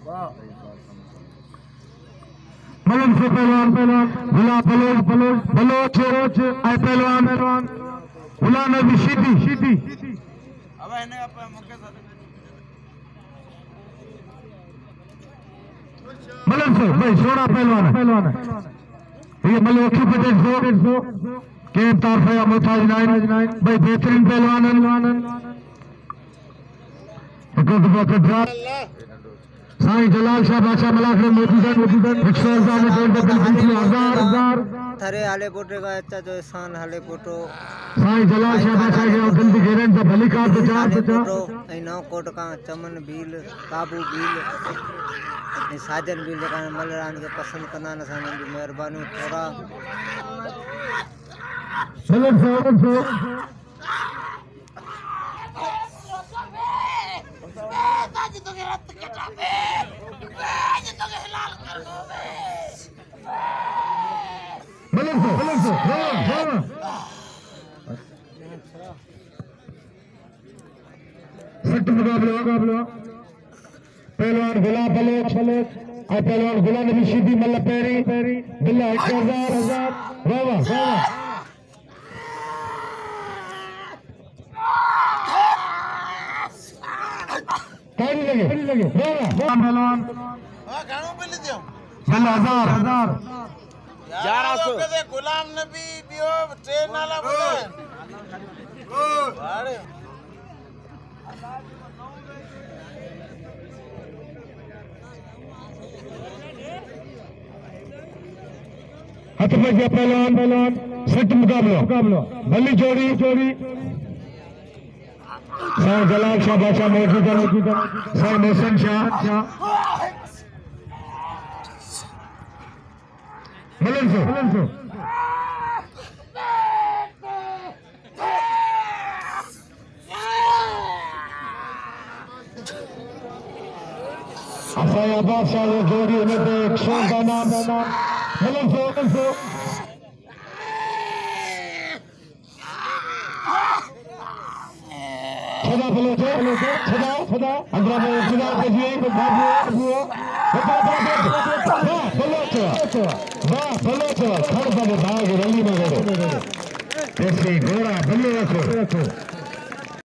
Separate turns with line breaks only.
मलम से पहलवान गुलाब बलोच आए पहलवान गुलाम नबी शेदी मलम से भाई सोना पहलवान ये मलोखी पटेल सो के तारफा मोहताज नाइन भाई बेहतरीन पहलवान साईं जलाल शाह बादशाह मलाखरो मोतीगंज 1,000
थारे हाले पोटे का अच्छा जो स्थान हाले पोटो
साईं जलाल शाह बादशाह के दिल दी घेरन से भली कार तो चार
ऐ नौ कोट का चमन भील काबू भील ऐ साजन भील का मलरान के पसंद करना न साईं की मेहरबानी थोड़ा
सलाम सो सख्त मुकाबला पहलवान गुलाब बलोच और पहलवान गुलाम नबी शेदी मल्ल पैरी बिल्ला 1,000 वाह लगे पहलवान बिल्ला 1,000
गुलाम नबी बियो ट्रेन वाला बोले
हाथ में गया पहलवान सख्त मुकाबला भली जोड़ी साईं जलाल शाह बादशाह मौजूद साईं मोहसिन शाह मलन से अफायाबाद शाह जोड़ी में एक शोर का नाम मलन से खुदा अंदर में खुदा